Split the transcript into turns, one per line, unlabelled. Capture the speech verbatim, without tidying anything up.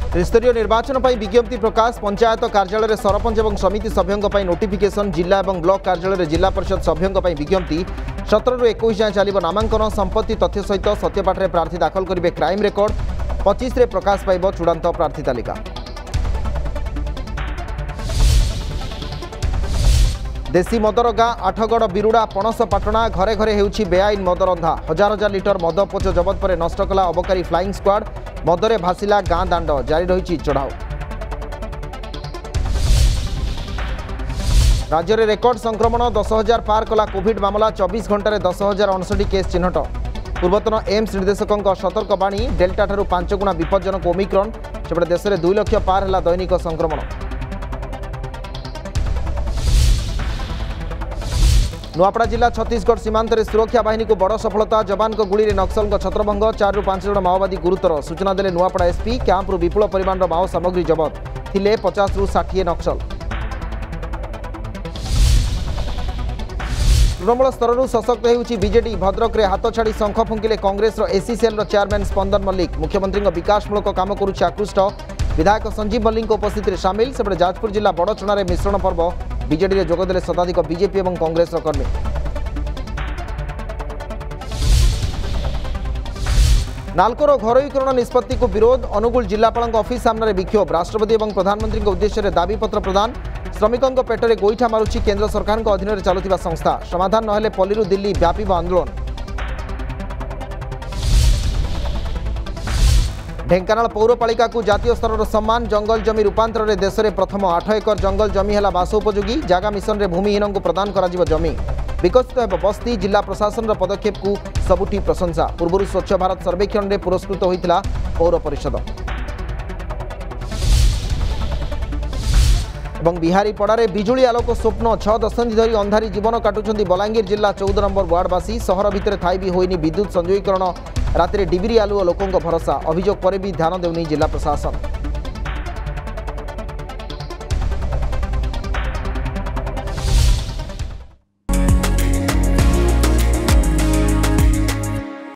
त्रिस्तरीय निर्वाचन पर विज्ञप्ति प्रकाश पंचायत कार्यालय सरपंच और समिति सभ्यों नोटिफिकेशन जिला और ब्लॉक कार्यालय जिला परिषद सभ्यों विज्ञप्ति सतर रु इक्कीस जाए चलो नामांकन संपत्ति तथ्य सहित सत्यपाठ में प्रार्थी दाखल करेंगे क्राइम रेकर्ड पच्चीस रे प्रकाश पाइब चूड़ांत प्रार्थी तालिका। देशी मदर गाँ आठगड़ बिरुड़ा पणसपाटणा घरे घरे हेउछि बेआईन मद रंधा हजार हजार लिटर मद पोच जबत पर नष्ट कला अबकारी फ्लाइंग स्क्वाड मदरे भासिला गाँ दांड जारी रही चढ़ाऊ। राज्य में रेकर्ड संक्रमण दस हजार पार कला कोविड मामला चौबीस घंटे दस हजार अणसठी केस चिन्हट पूर्वतन एम्स निर्देशकों सतर्क बाणी डेल्टा ठारू पांच गुणा विपज्जनक ओमिक्रॉन सेपटे देश में दुई लक्ष पार है दैनिक संक्रमण। नुआपड़ा जिला छत्तीसगढ़ सीमांत में सुरक्षा बाहिनी को बड़ सफलता जवान को गुड़ी नक्सल छत्रभंग चार रु पांच जन माओवादी गुरुतर सूचना देले नुआपड़ा एसपी कैंप्रु विपुल परिमाण माओ सामग्री जबत थिले पचास रु षाठी नक्सल। तृणमूल स्तर सशक्त होउछि बीजेडी भद्रक रे हाथ छाड़ी शंख फुंकिले Congress SC cell chairman Spandan Mallick मुख्यमंत्री विकासमूलक काम करुछि आकृष्ट विधायक संजीव मल्लिक उपस्थित सामिल सेपटे जाजपुर जिला बड़चणारे मिश्रण पर्व बीजेडी रे जोगदेले शताधिक बीजेपी और कांग्रेस कर्मी। नालकोर घरोईकरण निष्पत्ति को विरोध अनुगुल जिलापाल ऑफिस सामने विक्षोभ राष्ट्रपति और प्रधानमंत्री उद्देश्य दाबीपत्र प्रदान श्रमिकों पेटरे गोईठा मारुछि केंद्र सरकार अधीन में चलुवा संस्था समाधान नहेले पल्लीरू दिल्ली व्यापीब आंदोलन। ढेंकानाल पौरपालिका को जातीय स्तर सम्मान जंगल जमी रूपांतर में देश में प्रथम आठ एकर जंगल जमी है बास उपयोगी जागा मिशन में भूमिहीन को प्रदान करा जमी विकसित हो बस्ती जिला प्रशासन पदक्षेप को सबुठी प्रशंसा पूर्व स्वच्छ भारत सर्वेक्षण में पुरस्कृत होता पौर परिषद। बिहारी पड़ारे बिजुली आलोक स्वप्न छह दशंधि धरी अंधारी जीवन काटुंट बलांगीर जिला चौदह नंबर वार्डवासी सहर भितर थाई भी होइनी विद्युत संयोगीकरण राति डिबिरी आलुओ लोकों भरोसा अभियोग पर भी ध्यान देउनी जिला प्रशासन।